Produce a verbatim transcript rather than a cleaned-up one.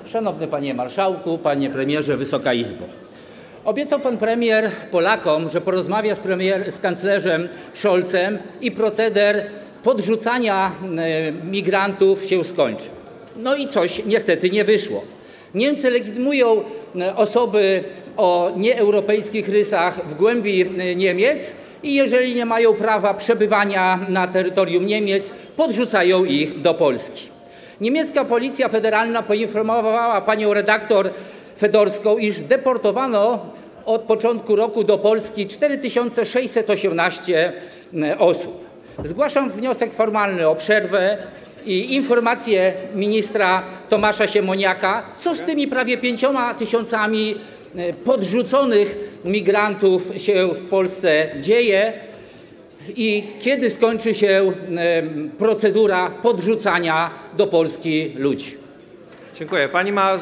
Szanowny Panie Marszałku, Panie Premierze, Wysoka Izbo. Obiecał Pan Premier Polakom, że porozmawia z, premier, z kanclerzem Scholzem i proceder podrzucania migrantów się skończy. No i coś niestety nie wyszło. Niemcy legitymują osoby o nieeuropejskich rysach w głębi Niemiec i jeżeli nie mają prawa przebywania na terytorium Niemiec, podrzucają ich do Polski. Niemiecka Policja Federalna poinformowała panią redaktor Fedorską, iż deportowano od początku roku do Polski cztery tysiące sześćset osiemnaście osób. Zgłaszam wniosek formalny o przerwę i informację ministra Tomasza Siemoniaka, co z tymi prawie pięcioma tysiącami podrzuconych migrantów się w Polsce dzieje i kiedy skończy się procedura podrzucania do Polski ludzi. Dziękuję. Pani ma